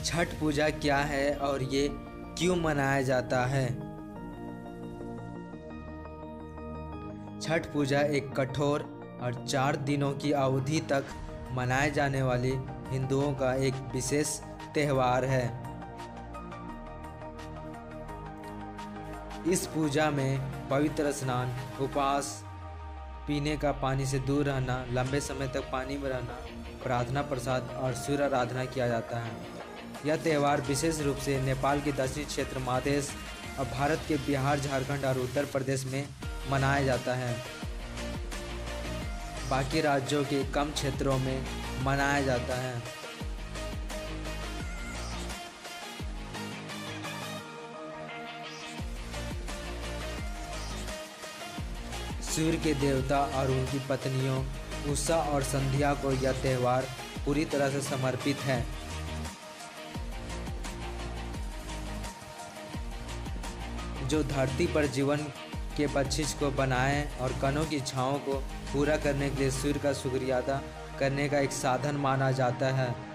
छठ पूजा क्या है और ये क्यों मनाया जाता है? छठ पूजा एक कठोर और 4 दिनों की अवधि तक मनाए जाने वाली हिंदुओं का एक विशेष त्यौहार है। इस पूजा में पवित्र स्नान, उपवास, पीने का पानी से दूर रहना, लंबे समय तक पानी में रहना, प्रार्थना, प्रसाद और सूर्य आराधना किया जाता है। यह त्यौहार विशेष रूप से नेपाल के दक्षिणी क्षेत्र मधेश और भारत के बिहार, झारखंड और उत्तर प्रदेश में मनाया जाता है। बाकी राज्यों के कम क्षेत्रों में मनाया जाता है। सूर्य के देवता और उनकी पत्नियों उषा और संध्या को यह त्यौहार पूरी तरह से समर्पित है। जो धरती पर जीवन के बख्शिश को बनाए और कणों की इच्छाओं को पूरा करने के लिए सूर्य का शुक्रिया अदा करने का एक साधन माना जाता है।